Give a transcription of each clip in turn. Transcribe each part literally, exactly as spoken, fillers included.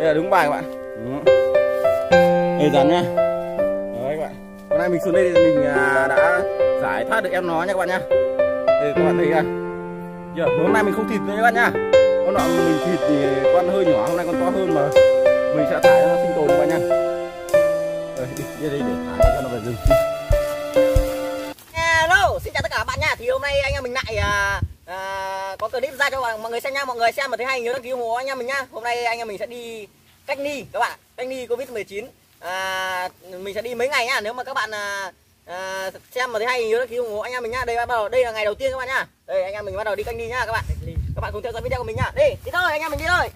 Đây là đúng bài các bạn. Đây rắn nhá. Đấy các bạn. Hôm nay mình xuống đây thì mình đã giải thoát được em nó nha các bạn nhá. Đây các bạn thấy kìa. Giờ hôm nay mình không thịt nữa các bạn nhá. Hôm nọ mình thịt thì con hơi nhỏ, hôm nay con to hơn mà mình sẽ thả nó sinh tồn các bạn nhá. Rồi đi, đi đây để thả cho nó về rừng. Hello, xin chào tất cả các bạn nha. Thì hôm nay anh em mình lại à, à, có clip ra cho mọi người xem nha. Mọi người xem mà thấy hay nhớ đăng ký ủng hộ anh em mình nhá. Hôm nay anh em mình sẽ đi cách ly các bạn, cách ly Covid mười chín. À, mình sẽ đi mấy ngày nhá. Nếu mà các bạn à, à, xem mà thấy hay nhớ đăng ký ủng hộ anh em mình nhá. Đây bắt đầu, đây là ngày đầu tiên các bạn nhá. Đây anh em mình bắt đầu đi cách ly nhá các bạn. Các bạn cùng theo dõi video của mình nhá. Đi, đi thôi anh em mình đi thôi.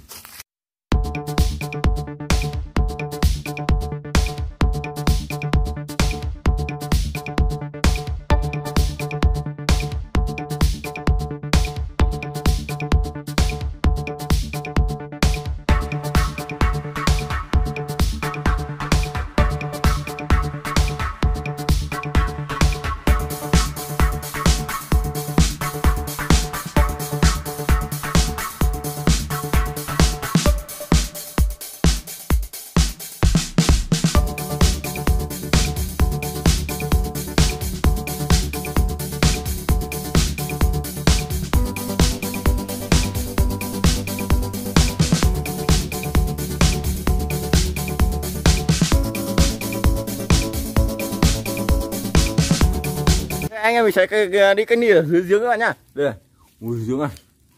Anh em mình sẽ đi cách ly ở dưới giếng các bạn nhá. Đây này. Ui giếng à.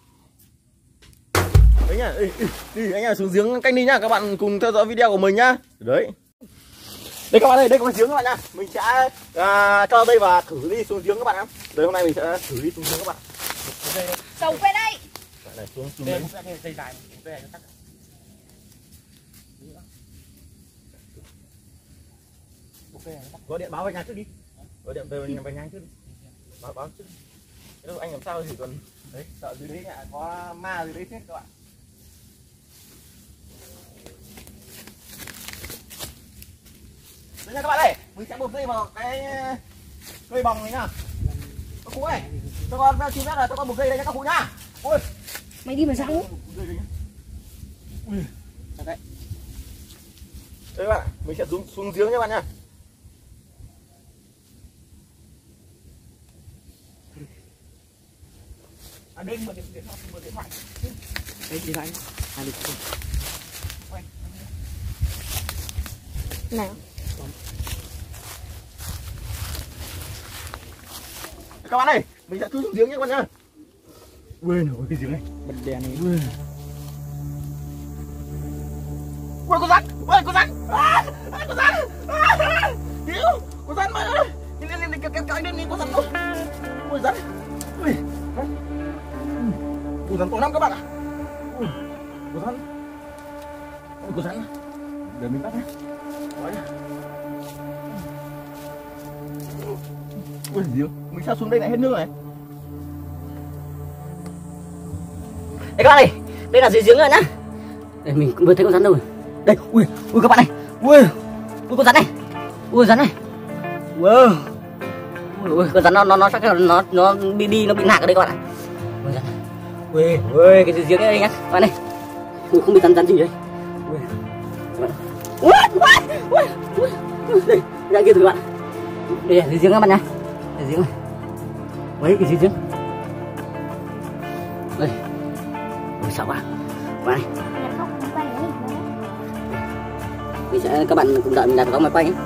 Đấy nhá, đi, đi, đi anh em xuống giếng cách ly nhá, các bạn cùng theo dõi video của mình nhá. Đấy. Đây các bạn ơi, đây có giếng các bạn nhá. Mình sẽ à, cho đây và thử đi xuống giếng các bạn nhá. Đây hôm nay mình sẽ thử đi xuống giếng các bạn. Sầu về đây. Này xuống xuống đây. đấy. Dây dài, dây dài cho chắc. Gọi điện báo về nhà trước đi. Gọi điện về nhà về nhà trước đi. Báo báo trước. Thế đâu anh làm sao thì còn đấy, sợ dưới đấy nhà có ma dưới đấy hết các bạn. Đấy nha các bạn ơi, mình sẽ buộc dây vào cái cây bòng này nhá. Các cụ ơi, cho con chim rất là cho con buộc dây đây nhá các cụ nhá. Ôi, Mày đi mà sao? Ui, đấy. Đây các bạn, mình sẽ xuống xuống giếng nha các bạn nhá. À đây mà điện điện thoại, mở điện thoại. Đây đi lại. À đi. Quay. Nào. Các bạn ơi, mình sẽ chui xuống giếng nhé các bạn nhá. Ui nổi cái giếng này, Bật đèn này. ui. Ui con rắn, ui con rắn, à, à, con rắn, à, hiểu, con rắn mà, lên lên lên kéo kéo kéo lên lên con rắn thôi, ui rắn, ui, ui rắn to lắm các bạn ạ, ui, con rắn, ui con rắn, để mình bắt nhé, đấy, ui giếng, mình sao xuống đây lại hết nước này. Đây các bạn ơi, đây là dưới giếng rồi nhá. Đây mình cũng vừa thấy con rắn đâu rồi. Đây, ui, ui các bạn này. Ui, ui con rắn này. Ui rắn này. Wow. Ui, ui con rắn nó nó nó chắc là nó nó đi đi nó bị nạc ở đây các bạn ạ. Ui rắn. Ui, ui cái dưới giếng đây nhá. Các bạn này. Ui không biết rắn rắn gì đây. Ui. Ui, ui, ui, ui, ui. Đây, ra kia thử các bạn. Đây là dưới giếng các bạn nhá. Dưới giếng này. Mấy cái dưới giếng. Đây. Ui sợ quá. Các bạn này. Mình sẽ các bạn cùng đợi mình đặt góc máy quay nhé.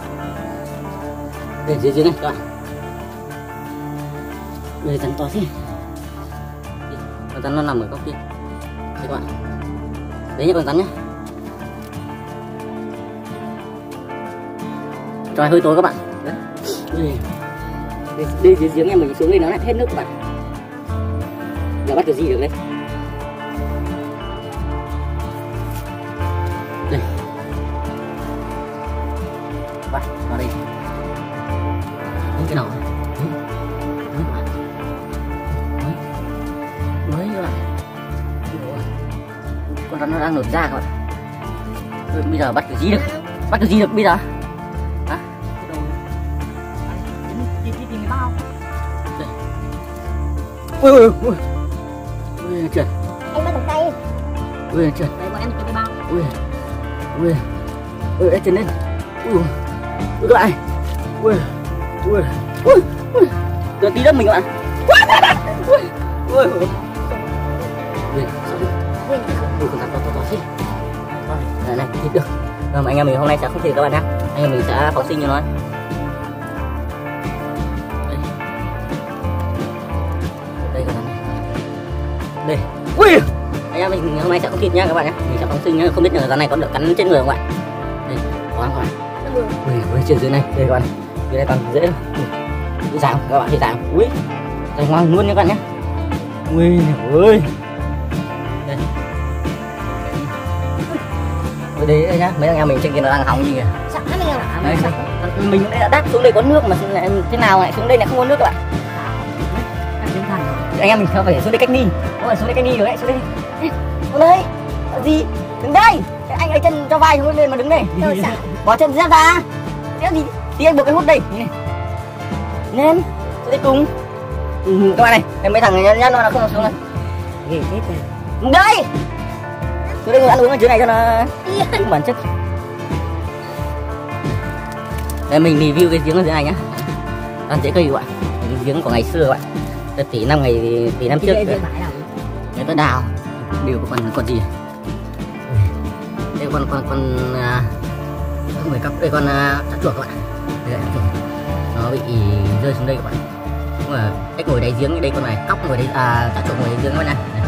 Đây dưới dưới này các bạn. Đây rắn to thế. Con rắn nó nằm ở góc kia. Đây các bạn. Đấy nhá con rắn nhá. Trời hơi tối các bạn. Đấy. Đây. Đây, đây dưới giếng em mình xuống đây nó lại hết nước các bạn. Giờ bắt được gì được đây? Đây. Bắt vào đây. Những cái đầu. Đấy. Đấy các bạn. Đấy. Đấy các bạn. Con rắn nó đang nổi ra các bạn. Rồi, bây giờ bắt được gì được? Bắt được gì được bây giờ? Hả? Tìm tìm cái bao. Đây. Ui ui ui. Ui trượt. Em bắt được tay. Ui trượt. Đấy bọn em tìm cái bao. ui ui ui đã chân lên, ui ui các bạn, ui ui ui ui tôi tí đất mình các bạn, ui ui ui ui ui con rắn to to to thế, này này thịt được, rồi anh em mình hôm nay sẽ không thịt các bạn nhé, anh em mình sẽ phóng sinh cho nó. Đây con rắn này, đây, ui anh em mình hôm nay sẽ không thịt nha các bạn nhé, mình sẽ phóng sinh nhá, không biết là rắn này có được cắn trên người không ạ? Đây, có không ạ? Ui, ui trên dưới này, đây các bạn, dưới đây còn dễ lắm, ui dài không các bạn, thấy dài không? Ui, dài ngoan luôn nha các bạn nhé, ui ui, đây, ui đấy, đây nhá, mấy anh em mình trên kia nó đang hóng gì kìa, Sẵn mình à? đây, mình cũng đã đáp xuống đây có nước mà thế nào lại xuống đây lại không có nước các bạn? Anh em mình phải xuống đây cách ni, ôi xuống đây cách ni rồi đấy, xuống đây, xuống đây, gì, đứng đây, anh ấy chân cho vai hướng lên mà đứng đây, bỏ chân ra ra, cái gì, tí anh buộc cái hút đây, lên, xuống đây cùng, ừ, các bạn này, em mấy thằng nhá nó không xuống này, đứng đây, xuống đây ngồi ăn uống ở dưới này cho nó đúng bản chất. Đây mình review cái giếng ở dưới này nhá, ăn dễ cây các bạn, cái giếng của ngày xưa các bạn. Tỷ năm ngày tỷ năm trước người ta đào đều còn còn gì đây con con con người cắp đây con chắt chuột các bạn, đây nó bị rơi xuống đây các bạn, nhưng mà cách ngồi đáy giếng đây con này cóc ngồi đây à chắt chuột ngồi đáy giếng các bạn này,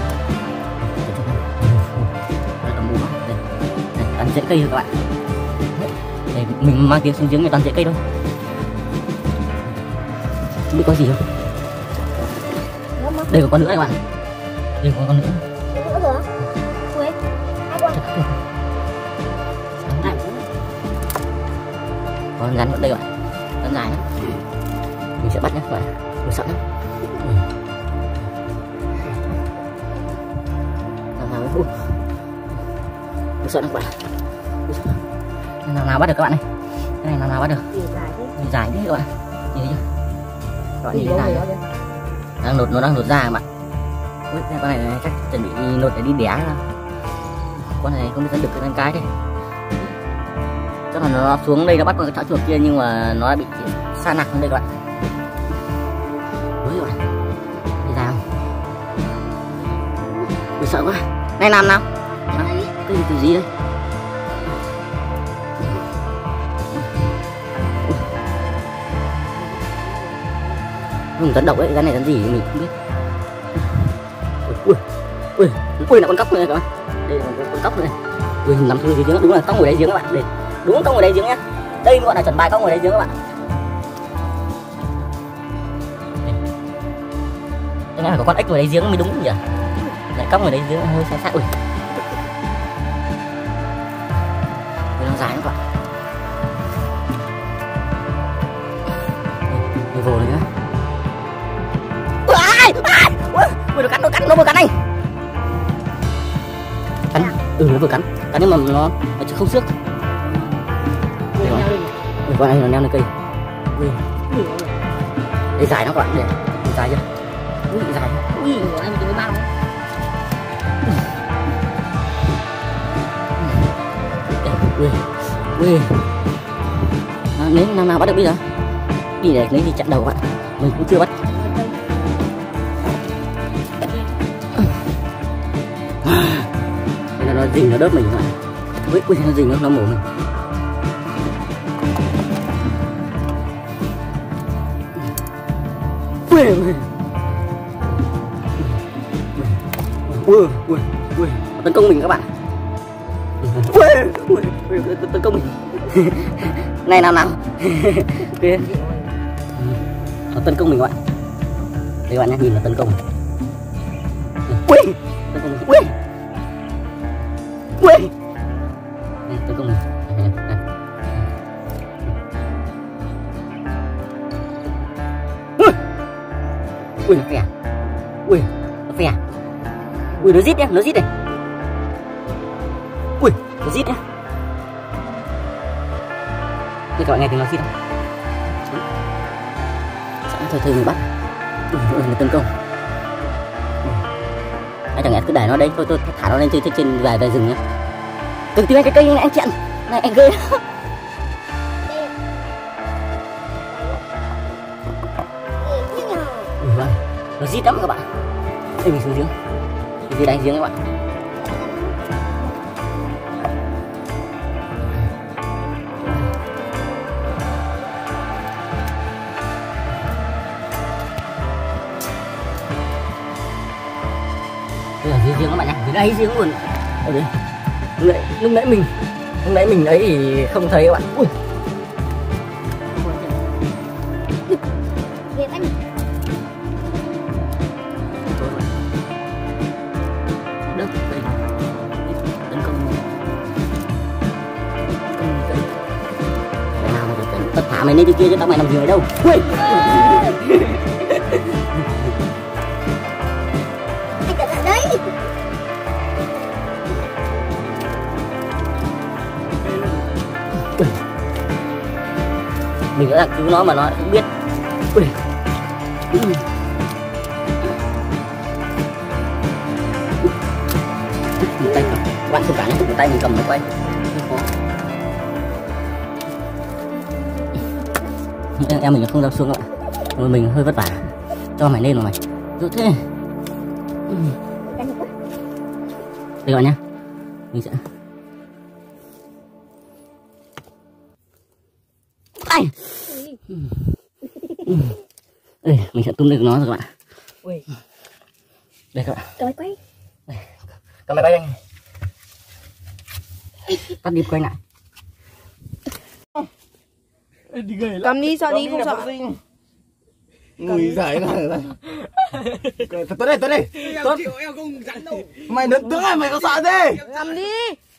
toàn rễ cây rồi các bạn, đây, mình mang tiếng xuống giếng này toàn rễ cây thôi, không biết có gì không. Đây có con nữa các bạn, đây có con nữa. Nữa rồi. Ui, hai con. Con rắn ở đây các bạn, rắn dài lắm. Mình sẽ bắt nhé các bạn, mình sợ lắm. Nào nào ui, mình sợ lắm các bạn. Nào nào bắt được các bạn này, cái này nào nào bắt được. Dài thế các bạn, nhìn thấy chưa? Các bạn nhìn thấy dài không? Đang nột, nó đang nột ra các bạn. Ui, con này chắc chuẩn bị nột để đi đẻ ra. Con này không biết dẫn được cái cái đấy. Chắc là nó xuống đây nó bắt con cái chảo chuột kia nhưng mà nó bị sa nặng lên đây các bạn. Ui các bạn, đi ra không? Ui sợ quá. Này làm nào? Nào, cái gì, cái gì đây? Không rắn độc đấy, rắn này rắn gì mình không biết. Ui, ui, ui là con cóc này các bạn. Đây là con, con cóc này. Ui nằm xuống dưới giếng, đúng là cóc ngồi đáy giếng các bạn. Đây, đúng cóc ngồi đáy giếng nhá. Đây gọi là chuẩn bài cóc ngồi đáy giếng các bạn. Đây là có con ếch ngồi đáy giếng mới đúng nhỉ. Lại cóc ngồi đáy giếng hơi sai sai. Ui. Ui nó dài các bạn. Ui vồ này nhá. Ui nó cắn, nó cắn, nó vừa cắn anh. Cắn, ừ nó vừa cắn, cắn nhưng mà nó, nó chứ không xước. Ui con này nó leo lên cây. Ui, đây dài nó các bạn, đây, dài chưa? Ui dài, ui anh tôi mới bao. Ui, ui, nếu năm nào bắt được bây giờ? Đi để lấy đi chặn đầu các bạn, mình cũng chưa bắt. Đây là nó rình nó đớp mình các bạn. Ui, ui nó rình nó, nó mổ mình. Ui, ui, ui, ui, ui, tấn công mình các bạn. Ui, ui, ui, tấn công mình. Này nào nào. Kia. Nó tấn công mình các bạn. Đây các bạn nhé, nhìn nó tấn công mình. Ui, tấn công mình. Ui. Ui. Đây, tấn công mình. Đây, đây. Ui. Ui nó phè. Ui, nó phè. Ui nó rít nhá, nó rít này. Ui, nó rít nhá. Đây các bạn nghe tiếng nó rít không? Thôi thôi mình bắt. Ui, ui nó tấn công. Anh chẳng lẽ cứ để nó đây thôi, tôi thả nó lên trên trên về về rừng nhá. Đừng tìm cái cây này anh chẹn. Này anh ghê. Ui vâng, nó rít lắm các bạn. Đây mình xuống giếng. Cái gì đánh giếng các bạn. Đây là dưới giếng các bạn nhá, dưới đây giếng luôn. Ở đây. Lúc nãy, lúc nãy mình lúc nãy mình ấy thì không thấy các bạn. Ui. Việt Anh. Đâu, đây. Tấn công. Nào mà tấn tất thả mày lên trên kia chứ tao mày nằm dưới đâu. Ui. Anh cẩn thận đấy. Mình đã cứu nó mà nó không biết. Ui. Ui. Tay bạn không cả nhé, tay mình cầm nó quay khó. Em mình không dám xuống các bạn, mà mình hơi vất vả. Cho mày lên rồi mày rút thế. Đây các bạn nhá, mình sẽ ai đây mình sẽ tung lên nó rồi các bạn. Ui. Đây các bạn. Cầm quay. Cầm máy bay anh. Tắt điệp quay lại. Cầm đi, sợ đi, không sợ. Mùi giải này. Tới đây, tới đây. Tốt. Em không rắn đâu. Mày đứng tướng này mày có sợ gì? Cầm đi.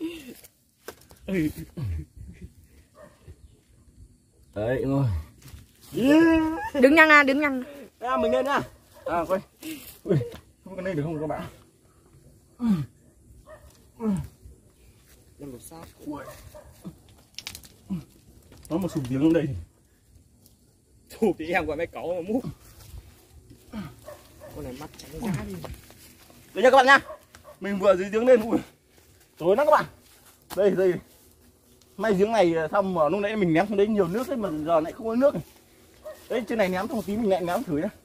Đấy rồi. Đứng nhăn à, đứng nhăn. À, mình lên nhá. À quay. Ui, không có lên được không các bạn? Làm sao? Nó một sụp giếng đây. Chụp thì em gọi mấy cậu mà múc. Con này mắt trắng giá đi. Đây nha các bạn nha. Mình vừa dưới giếng lên. Ui. Tối lắm các bạn. Đây đây. May giếng này xong mà lúc nãy mình ném xuống đấy nhiều nước ấy mà giờ lại không có nước. Đấy trên này ném xong một tí mình lại ném thử nhá.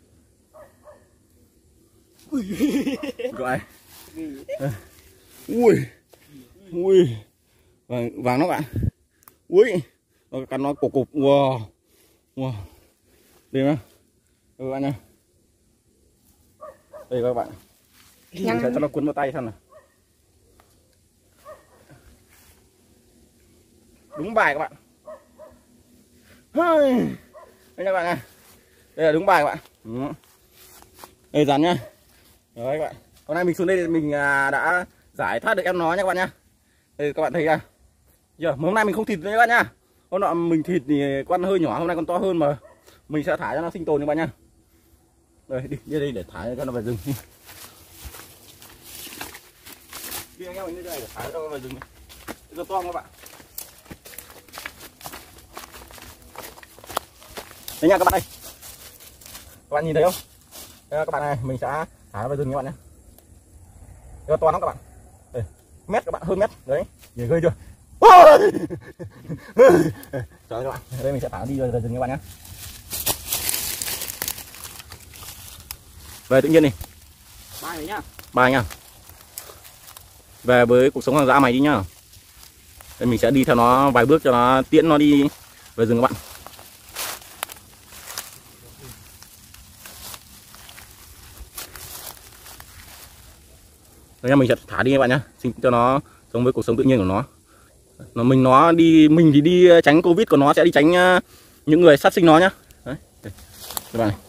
Gọi. Ui. Ui. Vàng vàng đó bạn. Ui. Nó cắn nó cục cục. Wow. Wow. Đây mà. Đây các bạn nha. Đây các bạn. Mình sẽ cho nó cuốn vào tay xem nào. Đúng bài các bạn. Đây các bạn nha. Đây là đúng bài các bạn. Ừ. Đây dàn nhá. Đấy các bạn. Hôm nay mình xuống đây thì mình đã giải thoát được em nó nha các bạn nhá. Đây các bạn thấy chưa? Giờ hôm nay mình không thịt nữa các bạn nhá. Hôm nọ mình thịt thì con hơi nhỏ, hôm nay con to hơn mà mình sẽ thả cho nó sinh tồn các bạn nhá. Đây đi, đi đây để thả cho nó về rừng. Đi anh em mình đi đây để thả cho nó về rừng. Giờ to các bạn. Đây nha các bạn đây. Các bạn nhìn thấy không? Đây các bạn này, mình sẽ thả vào rừng các bạn nhé. Đây to lắm các bạn. Đây, mét các bạn, hơn mét. Đấy, nhìn ghê chưa? Trời các bạn, đây mình sẽ thả đi vào rừng các bạn nhé. Về tự nhiên đi. Bài này nhá. Bài nha. Về với cuộc sống hoang dã mày đi nhá. Đây mình sẽ đi theo nó vài bước cho nó tiễn nó đi về rừng các bạn. Đây mình sẽ thả đi các bạn nhé, xin cho nó sống với cuộc sống tự nhiên của nó. Nó mình nó đi mình thì đi tránh Covid, còn nó sẽ đi tránh uh, những người sát sinh nó nhá. Đấy. Đây. Các bạn này.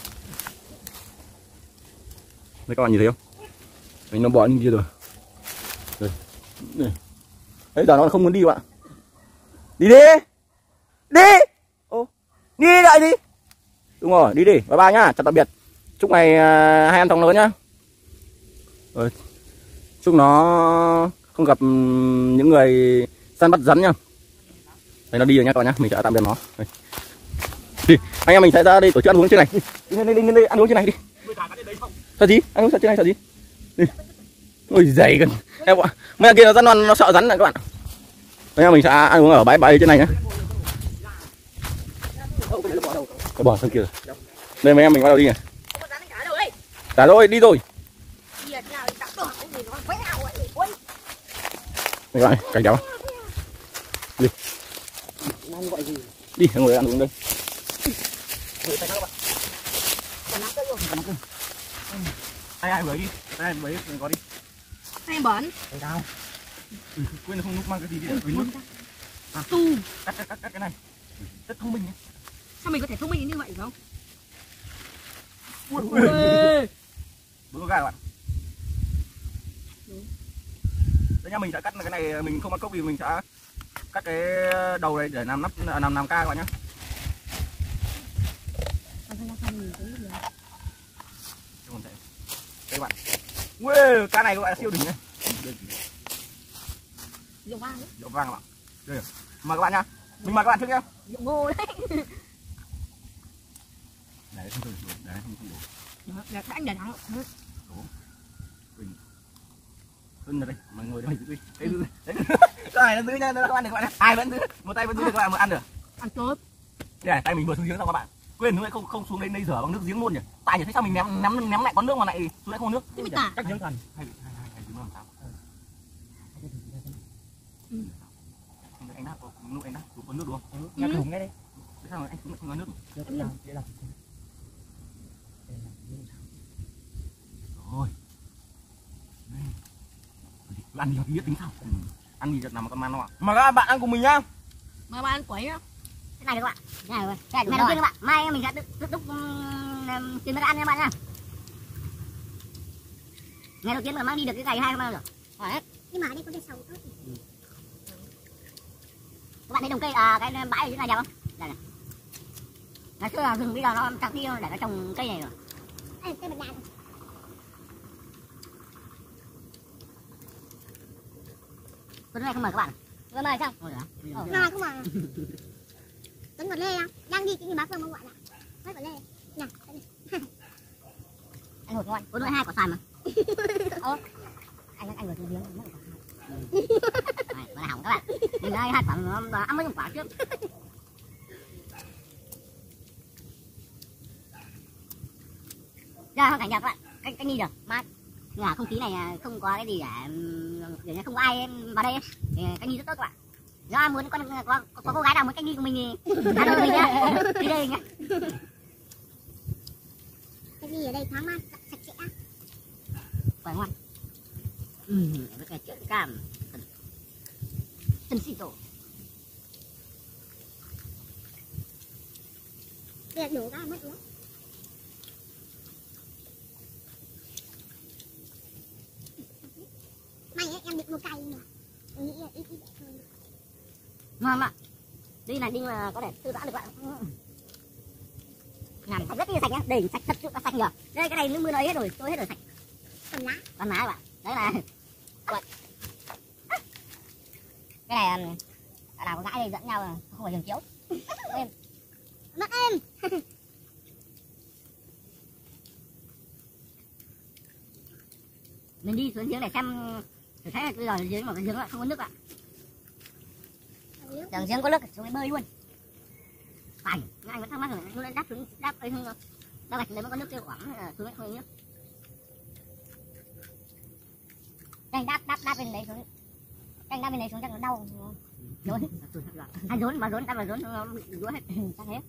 Đây các bạn nhìn thấy không? Đấy, nó bỏ đi kia rồi. Đây. Đây. Đấy giờ nó không muốn đi các bạn. Đi đi. Đi. Ô. Đi lại đi. Đúng rồi, đi đi. Bye bye nhá, chào tạm biệt. Chúc ngày uh, hai ăn thòng lớn nhá. Rồi. Chúc nó không gặp những người săn bắt rắn nhá. Đây nó đi rồi nha các bạn nhá, mình sẽ tạm biệt nó. Đây. Đi, anh em mình sẽ ra đây tổ chức ăn uống trên này. Đi lên đây, lên đây ăn uống trên này đi. Sợ gì? Ăn uống sợ trên này sợ gì? Đi. Ui dày gần. Em ạ. Mấy kia nó rắn non nó sợ rắn này các bạn. Bây giờ mình sẽ ăn uống ở bãi bãi trên này nhá. Cái bỏ sang kia rồi. Đây mấy em mình bắt đầu đi nhỉ. Trả rồi, đi rồi. Đây các bạn, cảnh kéo. Đi. Đi, ngồi ăn uống đây. Ai ai bới đi, ai bới đừng có đi. Hai bẩn. Đâu? Ừ, quên là không lúc mang cái gì đi để nước. À, Tu. Cắt, cắt, cắt, cắt cái này. Rất thông minh nhé. Sao mình có thể thông minh như vậy được không? Ui, ui. Bố có gà các bạn. Đấy nha, mình sẽ cắt cái này, mình không ăn cốc vì mình sẽ cắt cái đầu này để làm nắp làm làm ca các bạn nhé. Đây bạn. Ui, cá này các bạn siêu đỉnh này. Rượu vang đấy. Rượu vang các bạn. Đây. Mời các bạn nha. Mình mời các bạn trước nhá. Rượu ngô đấy. Đấy không được, đấy không đủ. Đã anh để thắng. Đủ. Hơn rồi đây, mà ngồi đây giữ đi. Đấy giữ. Đấy. Cái này nó giữ nha, các bạn này các bạn. Ai vẫn giữ, một tay vẫn giữ được các bạn mà ăn được. Ăn tốt. Đây này, tay mình vừa xuống giếng xong các bạn. Quên nữa không không xuống đây đây rửa bằng nước giếng luôn nhỉ. Tại nhỉ, thế sao mình ném ném ném lại con nước mà lại xuống lại không có nước. Thế tả. Cách giếng thần. Hay hay hay hay giếng làm sao? Ừ. Anh đáp, lúc anh đáp, có nước đúng không? Nhặt thùng ngay đây. Thế sao anh không có nước? Rồi. Ăn gì biết tính sao? Ừ. Ăn gì thật nào mà con man nó ạ. Mà các bạn ăn cùng mình nhá. Mà bạn ăn quẩy nhá. Cái này được các bạn. Cái này rồi. Cái này đầu tiên các bạn. Mai mình sẽ đúc đúc tìm ra ăn nha bạn nha. Ngày đầu tiên mà mang đi được cái ngày hai không bao giờ. Đấy. Nhưng mà ở đây có cây sầu tốt. Các bạn thấy đồng cây à, cái bãi ở dưới này đẹp không? Đây này. Ngày xưa là rừng bây giờ nó chặt đi để nó trồng cây này rồi. Đây cây bạch đàn. Tuấn này không mời các bạn. Vừa mời không? Ngồi được. Ờ, nào không mời. Tuấn vật lê không? Đang đi cái gì bác Phương mong gọi là. Mấy vật lê. Nè. Anh hột ngon. Tuấn nuôi hai quả xoài mà. Ơ. Anh anh vừa xuống giếng mất quả xoài. Này, quả hỏng các bạn. Mình hai hai quả nó ăn mấy quả trước. Ra không cảnh đẹp các bạn. Cách cách đi được. Mát. Nhưng mà không khí này không có cái gì để để không có ai vào đây thì cách đi rất tốt các bạn. Nếu ai muốn con có, có, có cô gái nào muốn cách đi của mình thì alo mình nhá. Đi đây nhá. Cái gì ở đây thoáng mát, sạch sẽ. Quả ngon. Ừ, với cái chữ cam. Chân xì tổ. Bây giờ đổ ra mất uống. May ấy, em định mua cay mà. Em nghĩ là ít ít hơn. Ngon ạ. Đi này đi mà có thể thư giãn được bạn. Làm sạch rất là sạch nhá. Đây sạch thật sự là sạch nhờ. Đây cái này nước mưa nó hết rồi, tôi hết rồi sạch. Còn lá. Con má các bạn. Đấy là cái này bạn nào có gãi đây dẫn nhau không phải giường chiếu. Em. Mất em. Mình đi xuống giếng để xem thử thấy bây giờ giếng mà cái giếng lại không có nước ạ. Tưởng giếng có nước xuống bơi luôn. Phải, anh vẫn thắc mắc rồi, nó đáp xuống đáp ấy không? Đáp gạch đấy mới có nước tiêu khoảng xuống không có nước. Anh đáp đáp đáp bên đấy xuống. Anh đáp bên đấy xuống chắc nó đau. Rốn. Anh rốn vào rốn đáp vào rốn nó rúa hết chắc hết.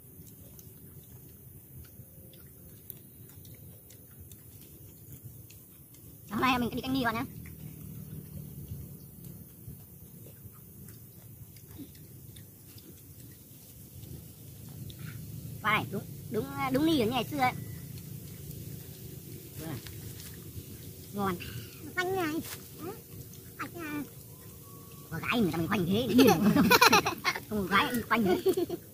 Hôm nay mình đi canh đi bạn nhé. Qua này đúng đúng đúng ni ở như ngày xưa ấy. Ngon. Quanh này. Đó. À. Có gái người ta mình khoanh thế điên. Không có gái khoanh thế.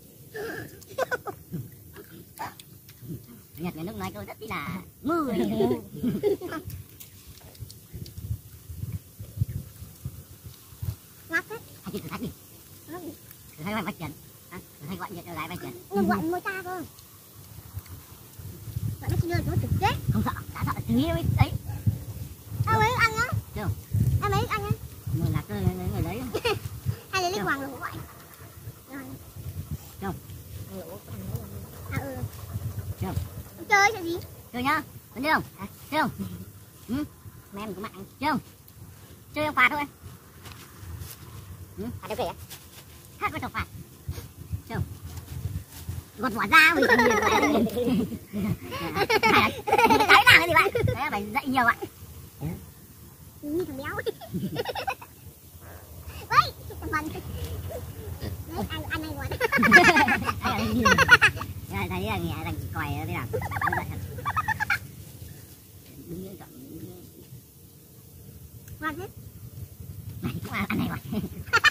Nhật người nước nói câu rất là mưa. Ngáp hết. Hay thử thách đi. Thử thách vạch trần. Thử thách gọi Nhật cho gái vạch trần. Nhưng gọi môi ta cơ. Gọi nó chỉ đưa nó trực chết. Không sợ, đã sợ chứ ấy đấy. Tao ấy ăn anh ấy. Người lạc rơi lấy người đấy. Hay lấy lấy hoàng lỗ vậy. Rồi. Không. À ừ. Không. Chơi chuyện gì? Chơi nhá. Vẫn chưa? À, chơi không? Ừ. Mẹ em có mạng. Chơi không? Chơi không phạt thôi. Ừ. Phạt đâu kìa. Hát với trò phạt. Chơi không? Gọt vỏ ra mình còn nhiều vậy. Cái nào cái gì vậy? Đấy phải dạy nhiều ạ. Như thằng béo. Vậy, thằng Vân. Đấy, anh anh này gọi. Thấy là nghe thằng còi thế nào? Đứng yên chọn. Ngoan hết. Này cũng ăn này rồi.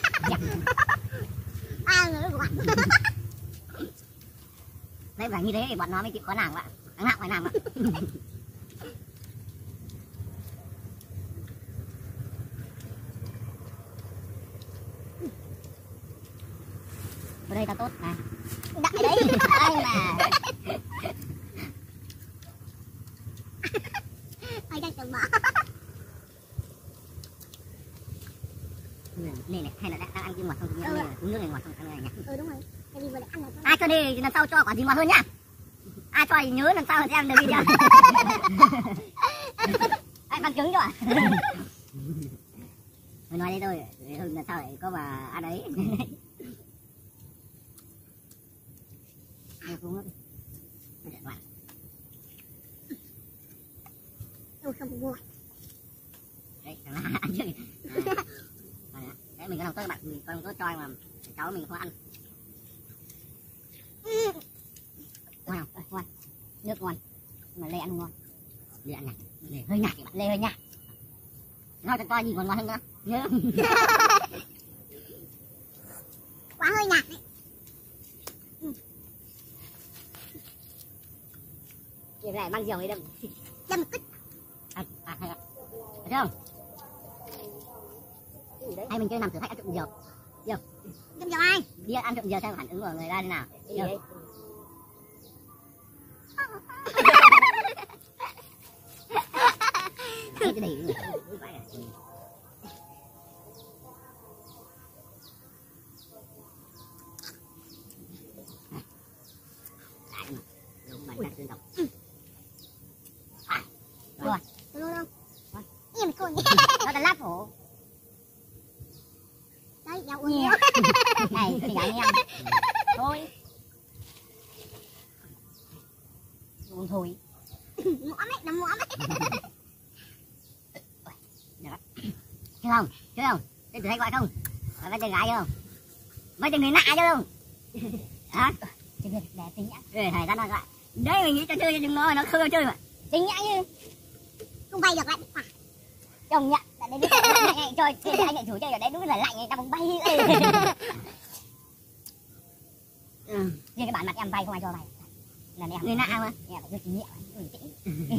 À người của bạn. Đấy phải như thế thì bọn nó mới chịu có nàng ạ. Ăn nặng phải nàng ạ. Ở đây tao tốt này. Đại đấy. Anh là Ai đang tưởng bỏ. này này hay là đang ăn cái ngọt không? Ừ. Uống nước này ngọt không ăn này nhỉ? Ừ đúng rồi. Tại vì vừa nãy ăn rồi. Ai cho đi lần sau cho quả gì ngọt hơn nhá. Ai cho thì nhớ lần sau thì em được đi chưa? Anh ăn cứng cho à? Tôi nói đấy thôi, lần sau lại có bà ăn đấy. Ừ không mua. Đấy, thằng là ăn chứ. Đấy mình có lòng tốt các bạn, mình có lòng tốt cho mà cháu mình không ăn. Ngon không? Ngon. Nước ngon. Nhưng mà Lê ăn không ngon. Lê ăn nhạt. Lê hơi nhạt các bạn, Lê hơi nhạt. Nói cho coi gì còn ngon hơn nữa. Nhớ. Quá hơi nhạt đấy. Cái này mang giò ấy đâm. Đâm một tích. À, à, hay ạ. Thấy không? Hay mình chơi nằm thử thách ăn trộm giò. Giò. Đâm giò ai? Đi ăn trộm giò xem phản ứng của người ra thế nào. Giò. Cái đầy người. Đúng rồi, tự động. À, rồi. Luôn luôn. Im thôi. Nó là lát hổ. Đấy, nhau uống Nhiều. Này, thì anh em. Thôi. Uống thôi. Mõm ấy, nó mõm ấy. Thấy không? Thấy không? Đây thử thấy gọi không? Phải với tay gái không? Với tay người lạ chứ không? Hả? Chơi để tính nhã. Ừ, thầy ta nói lại. Đấy mình nghĩ cho chơi cho chúng nó, nó khơi chơi mà. Tính nhã như. Không bay được lại bị phạt. Chồng nhận. Tại đấy anh chơi, chơi anh lại chủ chơi ở đấy đúng là lạnh người ta bóng bay. Ừ. Riêng cái bản mặt em bay không ai cho bay. Là em. Người lạ mà. Em phải chơi kinh nghiệm. Bình tĩnh.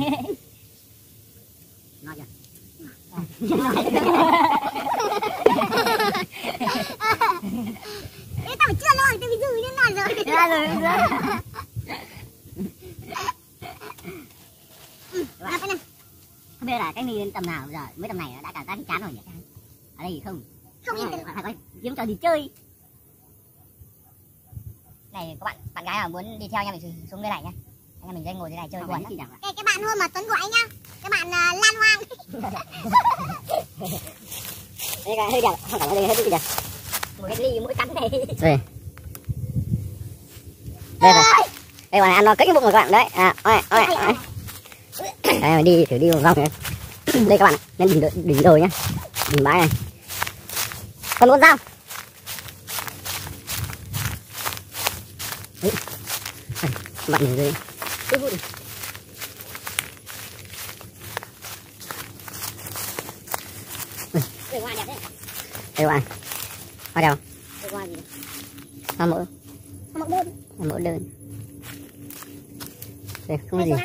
Nói chưa? Ê, tao chưa lo, tao bị dư lên nói rồi. Ra rồi, ra rồi. Không biết là cái mi đến tầm nào giờ, mấy tầm này đã cảm giác chán rồi nhỉ? Ở đây thì không. Không yên phải, phải có kiếm trò gì chơi. Này các bạn, bạn gái nào muốn đi theo nha mình xuống đây này nhá. Anh em mình đây ngồi thế này chơi buồn. Ê, cái bạn hôm mà Tuấn gọi nhá. Cái bạn uh, Lan Hoang. Đây là hơi đẹp, không cảm thấy hết cái đẹp. Một cái ly mỗi cắn này. Đây. Đây rồi. Đây bạn ăn no kích bụng rồi các bạn đấy. À, ôi, ôi, ôi. Đây mình đi thử đi một vòng này. Đây các bạn, lên đỉnh đỉnh đồi nhá. Đỉnh bãi này. Còn muốn sao? Đấy. Bạn nhìn dưới. Đây hoa đẹp đấy. Đây hoa. Hoa đâu? Đây hoa gì? Hoa mỡ. Hoa mỡ đơn. Hoa mỡ đơn. Đây không có gì.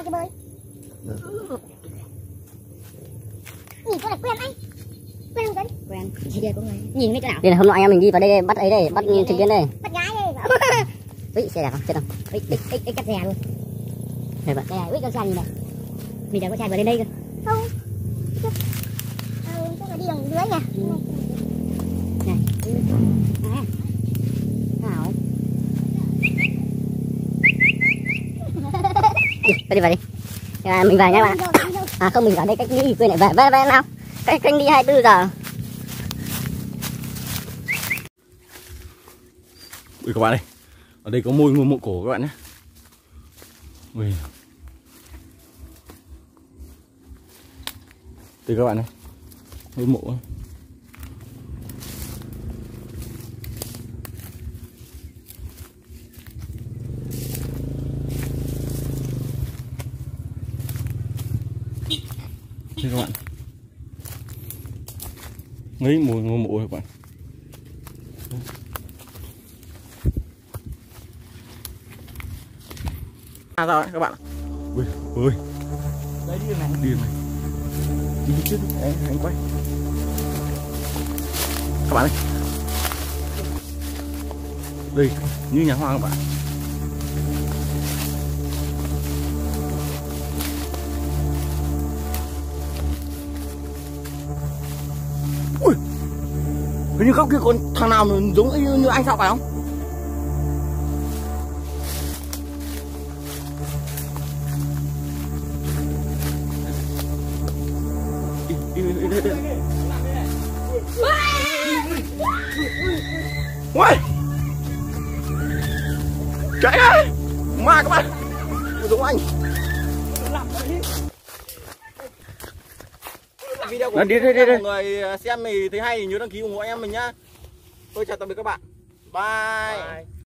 Nhìn con này quen anh. Quen không Tuấn? Quen. Nhìn mấy cái nào? Đây là hôm nọ em mình đi vào đây bắt ấy đây, bắt trực tiến đây. Bắt gái đây. Úi, xe đẹp không? Chết không? Úi, địch, ích, ích cắt xe luôn. Đây bạn. Đây này, úi, con xe gì này? Mình đã có xe vừa lên đây cơ. Không. Ừ, chắc là đi đường nữa nhỉ. Này. Này. Nào. Đi, đi vào đi. À, mình về nha bạn. À không, mình ở đây cách đi quên lại về. Về về nào. Cách cách đi hai mươi tư giờ. Ui các bạn ơi, ở đây có môi ngôi mộ cổ các bạn nhé. Ui. Đây các bạn này, ngôi mộ. Đây các bạn, mấy mùi ngôi mộ các bạn. À rồi các bạn. Ui ui. Đấy đi đường này. Đi đường này. Đi trước anh, anh quay. Các bạn ơi. Đây như nhà hoang các bạn. Ui. Hình như góc kia còn thằng nào giống như, như anh sao phải không? Ui, chạy ơi, ma các bạn, giống anh. Video của đi, đi, đi, đi. Mọi người xem mình thấy hay thì nhớ đăng ký ủng hộ em mình nhá. Tôi chào tạm biệt các bạn. Bye. Bye.